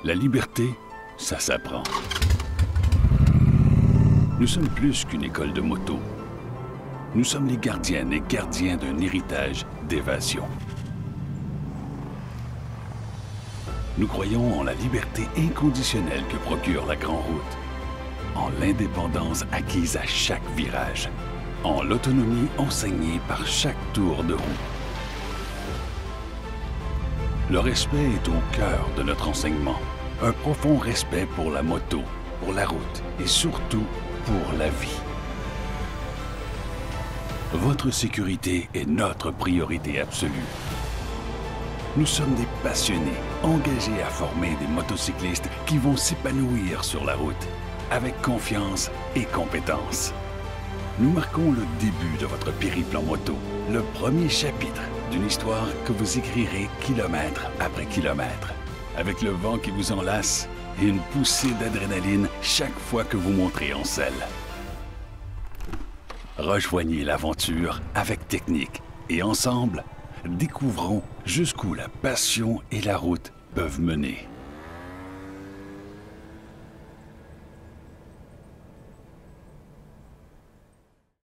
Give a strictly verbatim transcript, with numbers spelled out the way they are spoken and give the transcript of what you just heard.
La liberté, ça s'apprend. Nous sommes plus qu'une école de moto. Nous sommes les gardiennes et gardiens d'un héritage d'évasion. Nous croyons en la liberté inconditionnelle que procure la Grande Route, en l'indépendance acquise à chaque virage, en l'autonomie enseignée par chaque tour de roue. Le respect est au cœur de notre enseignement. Un profond respect pour la moto, pour la route et surtout pour la vie. Votre sécurité est notre priorité absolue. Nous sommes des passionnés, engagés à former des motocyclistes qui vont s'épanouir sur la route, avec confiance et compétence. Nous marquons le début de votre périple en moto, le premier chapitre d'une histoire que vous écrirez kilomètre après kilomètre, avec le vent qui vous enlace et une poussée d'adrénaline chaque fois que vous montrez en selle. Rejoignez l'aventure avec technique et ensemble, découvrons jusqu'où la passion et la route peuvent mener.